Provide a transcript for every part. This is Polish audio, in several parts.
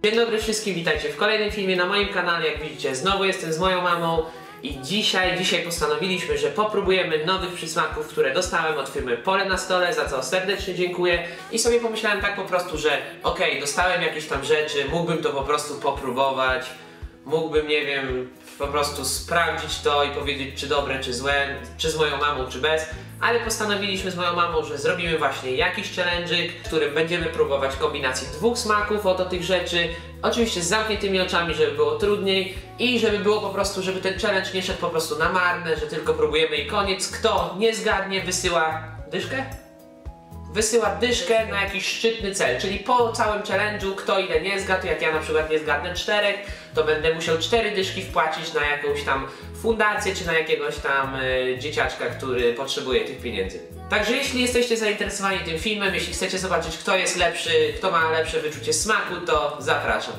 Dzień dobry wszystkim, witajcie w kolejnym filmie na moim kanale. Jak widzicie, znowu jestem z moją mamą i dzisiaj postanowiliśmy, że popróbujemy nowych przysmaków, które dostałem od firmy Pole na Stole, za co serdecznie dziękuję. I sobie pomyślałem tak po prostu, że okej, dostałem jakieś tam rzeczy, mógłbym to po prostu popróbować, mógłbym, nie wiem, po prostu sprawdzić to i powiedzieć, czy dobre, czy złe, czy z moją mamą, czy bez. Ale postanowiliśmy z moją mamą, że zrobimy właśnie jakiś challenge'ik, w którym będziemy próbować kombinacji dwóch smaków oto tych rzeczy. Oczywiście z zamkniętymi oczami, żeby było trudniej i żeby było po prostu, żeby ten challenge nie szedł po prostu na marne, że tylko próbujemy i koniec. Kto nie zgadnie, wysyła dyszkę? Wysyła dyszkę na jakiś szczytny cel, czyli po całym challenge'u kto ile nie zgadł, jak ja na przykład nie zgadnę 4, to będę musiał 4 dyszki wpłacić na jakąś tam fundację, czy na jakiegoś tam dzieciaczka, który potrzebuje tych pieniędzy. Także jeśli jesteście zainteresowani tym filmem, jeśli chcecie zobaczyć, kto jest lepszy, kto ma lepsze wyczucie smaku, to zapraszam.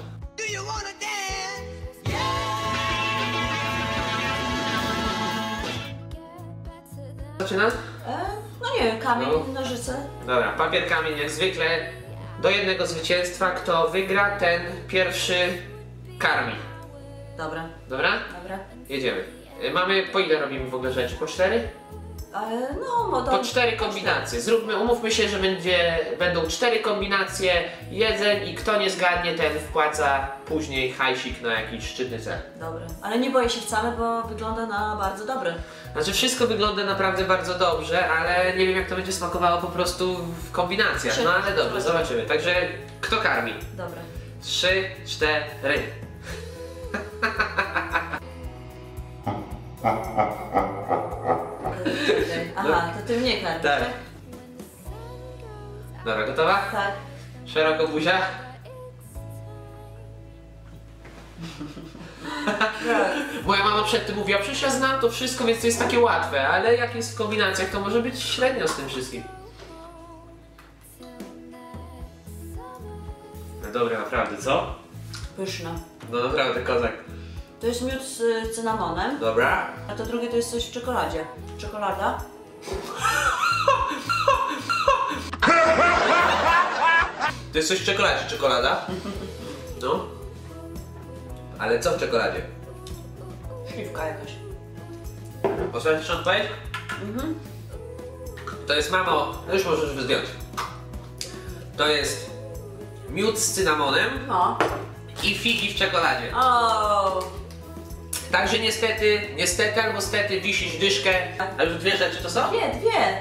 Zaczynam? No nie wiem, kamień, nożyce. Dobra, papier, kamień jak zwykle. Do jednego zwycięstwa, kto wygra, ten pierwszy karmi. Dobra. Dobra? Dobra. Jedziemy. Mamy, po ile robimy w ogóle rzeczy? Po 4? No, Po 4 kombinacje. Zróbmy, umówmy się, że będą 4 kombinacje jedzeń i kto nie zgadnie, ten wpłaca później hajsik na jakiś szczytny cel. Dobra. Ale nie boję się wcale, bo wygląda na bardzo dobre. Znaczy wszystko wygląda naprawdę bardzo dobrze, ale nie wiem jak to będzie smakowało po prostu w kombinacjach. No ale dobrze, zobaczymy. Także kto karmi? Dobra. 3, 4. Aha, to ty mnie karmisz, Tak. tak? Dobra, gotowa? Tak. Szeroko buzia. Moja mama przed tym mówiła, przecież ja znam to wszystko, więc to jest takie łatwe, ale jak jest w kombinacjach, to może być średnio z tym wszystkim. No dobra, naprawdę, co? Pyszne. No naprawdę, kozak. To jest miód z cynamonem, Dobra. a to drugie to jest coś w czekoladzie. Czekolada. To jest coś w czekoladzie, czekolada? No. Ale co w czekoladzie? Śliwka jakaś. Ostateczna odpowiedź? To jest, mamo, no już możesz zdjąć. To jest miód z cynamonem No. i figi w czekoladzie. O. Także niestety albo stety wisisz dyszkę. A już 2 rzeczy to są? Dwie.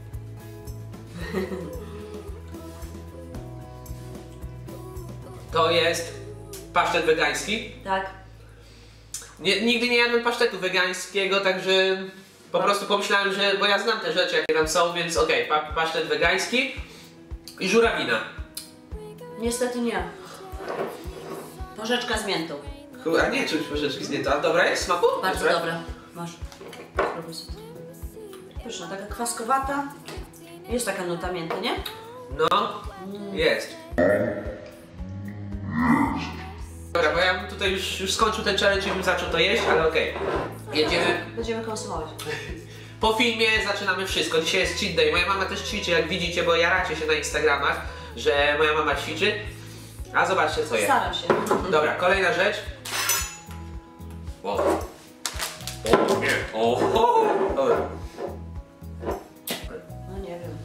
To jest pasztet wegański. Tak. Nigdy nie jadłem pasztetu wegańskiego, także po prostu pomyślałem, że, bo ja znam te rzeczy jakie tam są, więc okej, pasztet wegański i żurawina. Niestety nie. Porzeczka z miętą. A nie czuć porzeczki z nieta. Dobra jest smaku? Bardzo dobra. Masz. Spróbuj sobie. Pyszna, taka kwaskowata. Jest taka nuta mięty, nie? No, jest. Dobra, bo ja bym tutaj już skończył ten challenge i bym zaczął to jeść, ale okej. Jedziemy. Będziemy konsumować. Po filmie zaczynamy wszystko. Dzisiaj jest cheat day. Moja mama też ćwiczy, jak widzicie, bo jaracie się na Instagramach, że moja mama ćwiczy. A zobaczcie co jest. Staram się. Dobra, kolejna rzecz. Wow. O nie. Oho. Dobra. No nie wiem.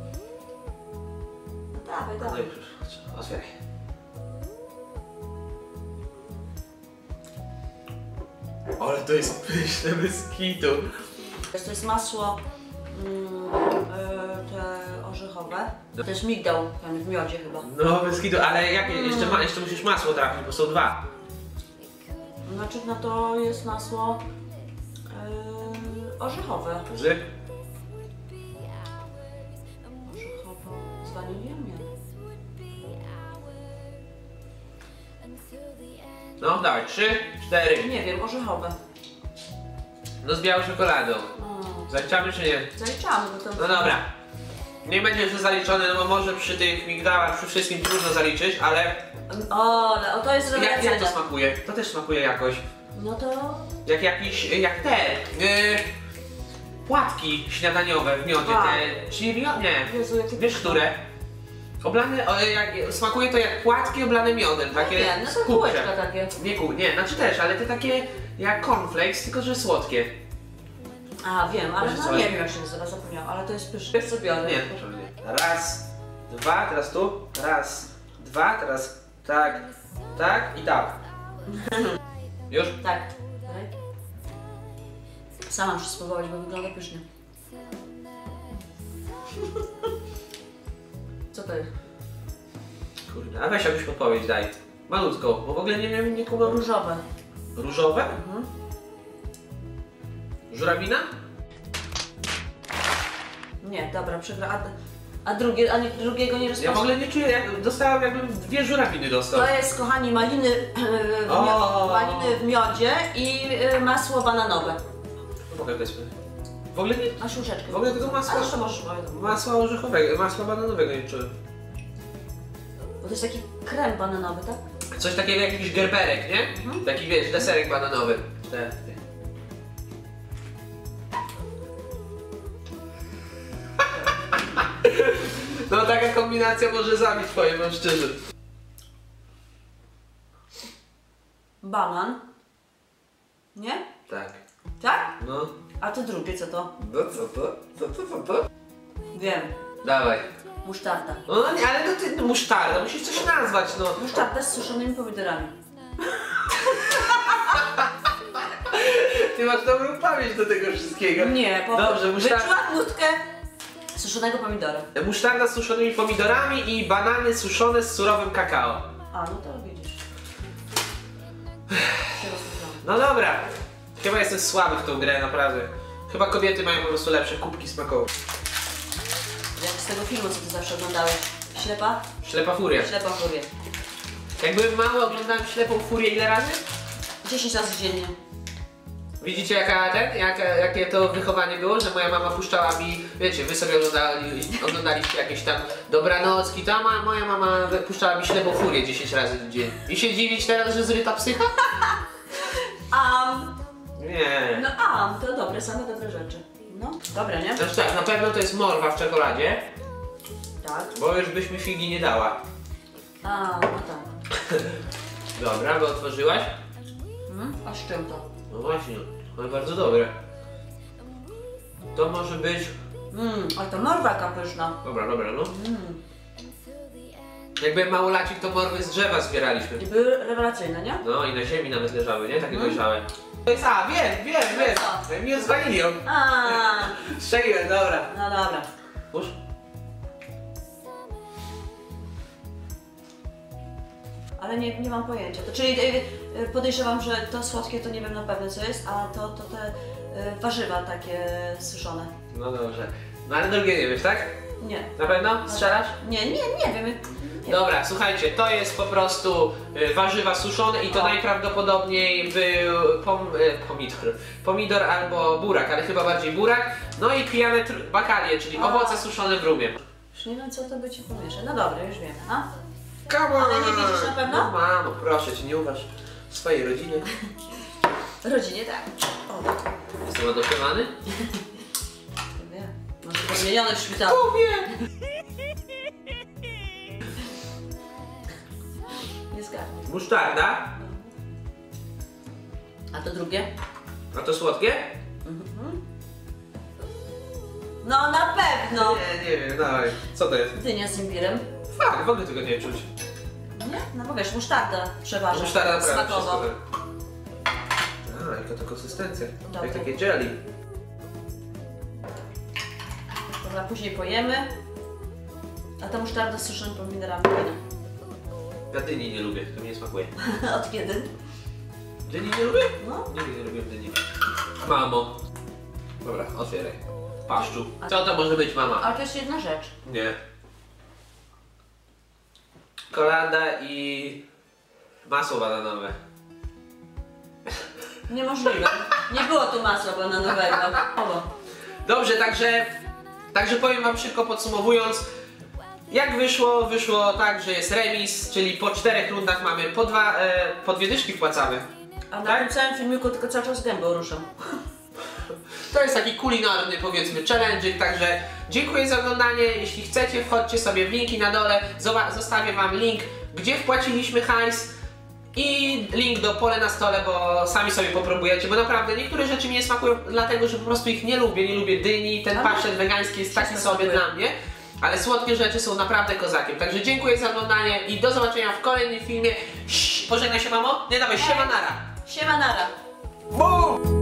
No dawaj, No dawaj. i już, otwieraj. Ale to jest pyszne bez kitu. To jest masło te orzechowe. To jest migdał, ten w miodzie chyba. No bez kitu, ale jakie? Jeszcze musisz masło trafić, bo są 2. Znaczy no to jest masło orzechowe. Z? Orzechowe z wanilią, nie? No dawaj, 3, 4. Nie wiem, orzechowe. No z białą czekoladą. Zaliczamy czy nie? Zaliczamy, bo to... No dobra. Nie będzie jeszcze zaliczone, no bo może przy tych migdałach, przy wszystkim trudno zaliczyć, ale... O to jest rewelacyjne. Jak to smakuje? To też smakuje jakoś. No to... Jak te... płatki śniadaniowe w miodzie, te... Czyli nie, Jezu, jakie wiesz pyszne. które? Oblane, smakuje to jak płatki oblane miodem, takie Nie, no to kółeczka takie. Nie, znaczy też, ale te takie jak cornflakes, tylko że słodkie. A, wiem, ale Wiesz no co? nie wiem jak się nazywa, zapomniałam, ale to jest pyszne. Wiesz co biorę? Nie, proszę mnie. Raz, dwa, teraz tu, raz, dwa, teraz tak, tak i tak. Już? Tak. Dalej. Sama muszę spróbować, bo wygląda pysznie. Co to jest? Kurde, a weź jakąś podpowiedź daj. Malutką, bo w ogóle nie wiem, nie kumam. Różowe. Różowe? Mhm. Żurawina? Nie, dobra, przegra. A drugiego nie Ja w rozpoznam. ogóle nie czuję, jak dostałem jakbym dwie żurawiny dostał. To jest, kochani, maliny maliny w miodzie i masło bananowe. Mogę dać. W ogóle nie, Masz łyżeczkę. w ogóle tego masła, Ale jeszcze możesz moje. masła orzechowego, masła bananowego nie czułem. Bo to jest taki krem bananowy, tak? Coś takiego jak jakiś gerberek, nie? Taki wiesz, deserek bananowy. No taka kombinacja może zabić twoje mężczyzny. Banan. Nie? Tak. Tak? No. A to drugie co to? No co to? Co to? Wiem. Dawaj. Musztarda. No nie, ale to ty musztarda, musisz coś nazwać, no. Musztarda z suszonymi pomidorami. Ty masz dobrą pamięć do tego wszystkiego. Nie, Dobrze, wyczułam nutkę suszonego pomidora. Musztarda z suszonymi pomidorami i banany suszone z surowym kakao. A, no to widzisz. Się rozpoznałam. No dobra. Chyba jestem słaby w tą grę, naprawdę. Chyba kobiety mają po prostu lepsze kubki smakowe. Jak z tego filmu, co ty zawsze oglądałeś. Ślepa? Ślepa furia. Ślepa furię. Jak byłem mały, oglądałem Ślepą Furię ile razy? 10 razy dziennie. Widzicie jakie to wychowanie było, że moja mama puszczała mi, wiecie, wy sobie oglądaliście jakieś tam dobranocki, to moja mama puszczała mi Ślepą Furię 10 razy w dzień. I się dziwić teraz, że zryta psycha? Nie. No to dobre, same dobre rzeczy. No, dobre, nie? Znaczy tak, na pewno to jest morwa w czekoladzie, Tak. bo już byś mi figi nie dała. No tak. Dobra, bo otworzyłaś? A z czym to? No właśnie, to jest bardzo dobre. To może być... Ale to morwa jaka pyszna. Dobra, no. Jak byłem małolacik, to morwy z drzewa zbieraliśmy. I były rewelacyjne, nie? No i na ziemi nawet leżały, nie? Takie dojrzałe. To jest, wiem. Co? Nie z wanilią. Strzeliłem, dobra. No dobra. Pusz. Ale nie mam pojęcia. To czyli podejrzewam, że to słodkie to nie wiem na pewno co jest, a to te warzywa takie suszone. No dobrze. No ale drugie nie wiesz, tak? Nie. Na pewno? Strzelasz? Nie wiem. Nie. Dobra, słuchajcie, to jest po prostu warzywa suszone i to najprawdopodobniej był pomidor albo burak, ale chyba bardziej burak. No i pijane bakalie, czyli owoce suszone w rumie. Już nie wiem co to by ci pomieszać. No dobra, już wiem. A? Come on! Ale nie widzisz na pewno? No mamo, proszę cię, nie uważ swojej rodziny. Rodzinie tak. Jestem adoptowany? Nie. Może podmieniony w szpitalu. Nie! Nie zgadnij. Musztarda. A to drugie? A to słodkie? No na pewno! Nie wiem, dawaj. Co to jest? Dynia z imbirem. Fakt, w ogóle tego nie czuć. Nie? No bo wiesz, musztarda przeważa. Musztarda naprawdę smakowo. wszystko. Jaka to konsystencja. Dobra. Jak takie jelly. Dobra, później pojemy. A ta musztarda z suszonymi pomidorami fajna. Ja dyni nie lubię, to mi nie smakuje. Od kiedy? Dyni nie lubię? No. Nigdy nie lubię dyni. Mamo. Dobra, otwieraj. Paszczu. Co to może być, mama? Ale to jest jedna rzecz. Nie. Kolanda i masło bananowe. Niemożliwe. Nie było tu masła bananowego. Dobrze, także powiem wam szybko podsumowując. Jak wyszło tak, że jest remis, czyli po 4 rundach mamy po 2 dyszki wpłacamy. A na Tak? tym całym filmiku tylko cały czas gębą ruszam. To jest taki kulinarny, powiedzmy, challenge'ik, także dziękuję za oglądanie. Jeśli chcecie, wchodźcie sobie w linki na dole, zostawię wam link, gdzie wpłaciliśmy hajs i link do pole na stole, bo sami sobie popróbujecie, bo naprawdę niektóre rzeczy mi nie smakują, dlatego że po prostu ich nie lubię dyni, ten pasztet wegański jest taki sobie dla mnie, ale słodkie rzeczy są naprawdę kozakiem, także dziękuję za oglądanie i do zobaczenia w kolejnym filmie. Pożegnaj się, mamo? Nie, dawaj, siema nara! Siema nara! Bum!